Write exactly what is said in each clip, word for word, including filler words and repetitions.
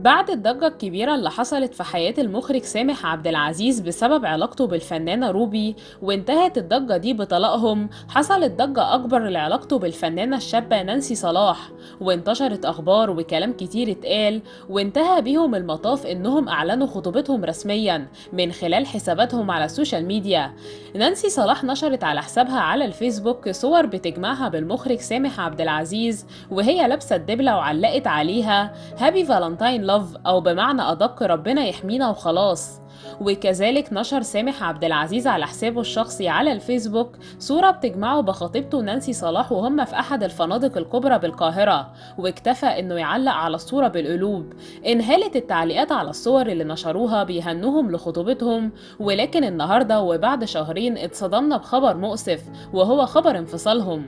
بعد الضجة الكبيرة اللي حصلت في حياة المخرج سامح عبد العزيز بسبب علاقته بالفنانة روبي، وانتهت الضجة دي بطلاقهم، حصلت ضجة أكبر لعلاقته بالفنانة الشابة نانسي صلاح، وانتشرت أخبار وكلام كتير اتقال، وانتهى بيهم المطاف إنهم أعلنوا خطوبتهم رسميا من خلال حساباتهم على السوشيال ميديا. نانسي صلاح نشرت على حسابها على الفيسبوك صور بتجمعها بالمخرج سامح عبد العزيز وهي لابسة الدبلة، وعلقت عليها هابي فالنتاين لاف، او بمعنى ادق ربنا يحمينا وخلاص. وكذلك نشر سامح عبد العزيز على حسابه الشخصي على الفيسبوك صورة بتجمعه بخطيبته نانسي صلاح وهم في احد الفنادق الكبرى بالقاهرة، واكتفى انه يعلق على الصورة بالقلوب. انهالت التعليقات على الصور اللي نشروها بيهنوهم لخطوبتهم، ولكن النهاردة وبعد شهرين اتصدمنا بخبر مؤسف، وهو خبر انفصالهم.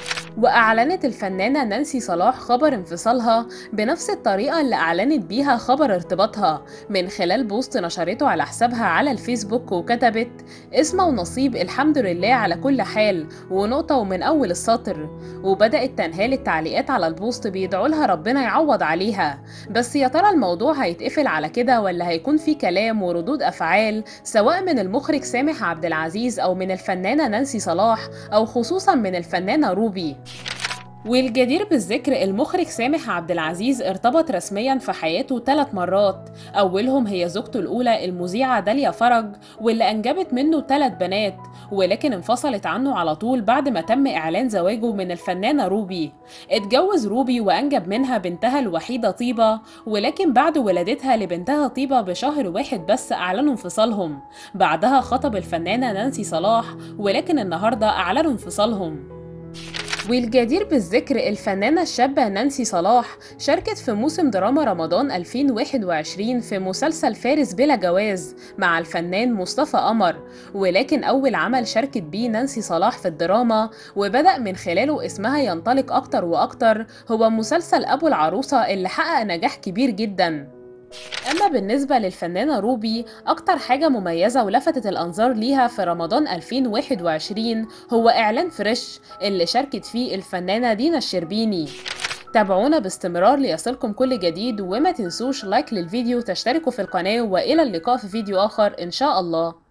وأعلنت الفنانة نانسي صلاح خبر انفصالها بنفس الطريقة اللي أعلنت بيها خبر ارتباطها، من خلال بوست نشرته على حسابها على الفيسبوك، وكتبت اسمه ونصيب الحمد لله على كل حال ونقطة ومن أول السطر. وبدأت تنهال التعليقات على البوست بيدعوا لها ربنا يعوض عليها. بس يا ترى الموضوع هيتقفل على كده ولا هيكون في كلام وردود أفعال سواء من المخرج سامح عبد العزيز أو من الفنانة نانسي صلاح أو خصوصا من الفنانة روبي؟ والجدير بالذكر المخرج سامح عبد العزيز ارتبط رسميا في حياته ثلاث مرات، أولهم هي زوجته الأولى المذيعة داليا فرج واللي أنجبت منه ثلاث بنات، ولكن انفصلت عنه على طول بعد ما تم إعلان زواجه من الفنانة روبي. اتجوز روبي وأنجب منها بنتها الوحيدة طيبة، ولكن بعد ولادتها لبنتها طيبة بشهر واحد بس أعلنوا انفصالهم. بعدها خطب الفنانة نانسي صلاح، ولكن النهاردة أعلنوا انفصالهم. والجدير بالذكر الفنانة الشابة نانسي صلاح شاركت في موسم دراما رمضان ألفين وواحد وعشرين في مسلسل فارس بلا جواز مع الفنان مصطفى قمر، ولكن أول عمل شاركت بيه نانسي صلاح في الدراما وبدأ من خلاله اسمها ينطلق أكتر وأكتر هو مسلسل أبو العروسة اللي حقق نجاح كبير جداً. أما بالنسبة للفنانة روبي، أكتر حاجة مميزة ولفتت الأنظار ليها في رمضان ألفين وواحد وعشرين هو إعلان فريش اللي شاركت فيه الفنانة دينا الشربيني. تابعونا باستمرار ليصلكم كل جديد، وما تنسوش لايك للفيديو، تشتركوا في القناة، وإلى اللقاء في فيديو آخر إن شاء الله.